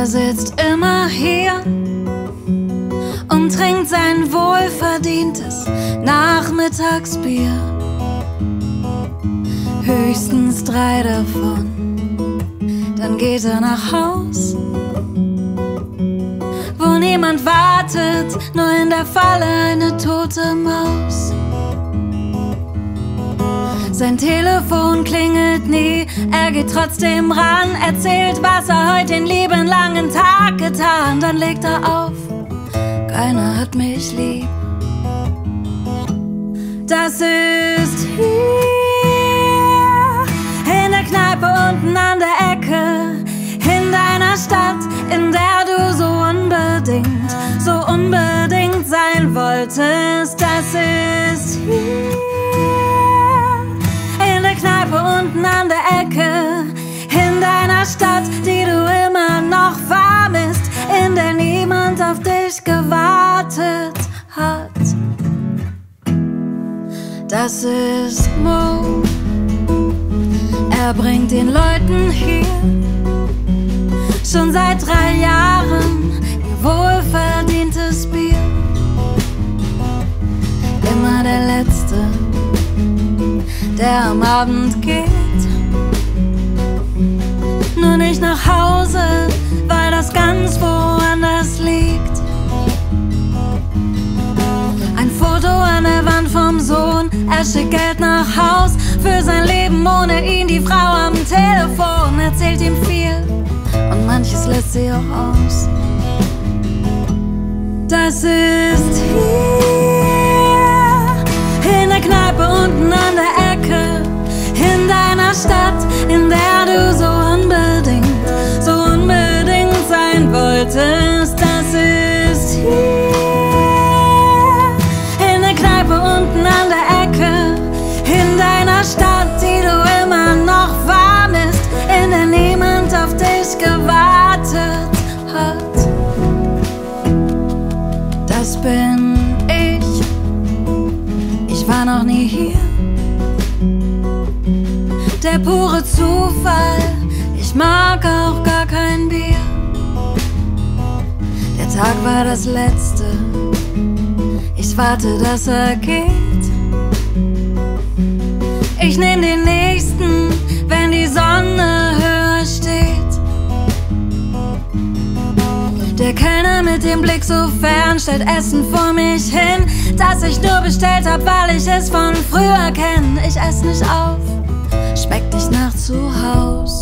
Er sitzt immer hier und trinkt sein wohlverdientes Nachmittagsbier. Höchstens 3 davon, dann geht er nach Haus, wo niemand wartet, nur in der Falle eine tote Maus. Sein Telefon klingelt nie, er geht trotzdem ran, erzählt, was er heute den lieben langen Tag getan. Dann legt er auf, keiner hat mich lieb. Das ist hier in der Kneipe unten an der Ecke, in deiner Stadt, in der du so unbedingt sein wolltest. Das ist hier in der Kneipe unten an der Ecke, in deiner Stadt, die du immer noch vermisst, in der niemand auf dich gewartet hat. Das ist Mo, er bringt den Leuten hier schon seit 3 Jahren ihr wohlverdientes Bier. Immer der Letzte, der am Abend geht, nur nicht nach Hause, weil das ganz woanders liegt. Ein Foto an der Wand vom Sohn, er schickt Geld nach Haus für sein Leben ohne ihn. Die Frau am Telefon erzählt ihm viel und manches lässt sie auch aus. Das ist hier in der Kneipe unten an der Ecke, in deiner Stadt, in der du so unbedingt sein wolltest. Das ist hier in der Kneipe unten an der Ecke, in deiner Stadt, die du immer noch vermisst, in der niemand auf dich gewartet hat. Das bin ich war noch nie hier. Der pure Zufall, ich mag auch gar kein Bier. Der Tag war das letzte, ich warte, dass er geht. Ich nehm den nächsten, wenn die Sonne höher steht. Der Kellner mit dem Blick so fern stellt Essen vor mich hin, das ich nur bestellt hab, weil ich es von früher kenn. Ich ess nicht auf, schmeckt nicht nach zu Haus.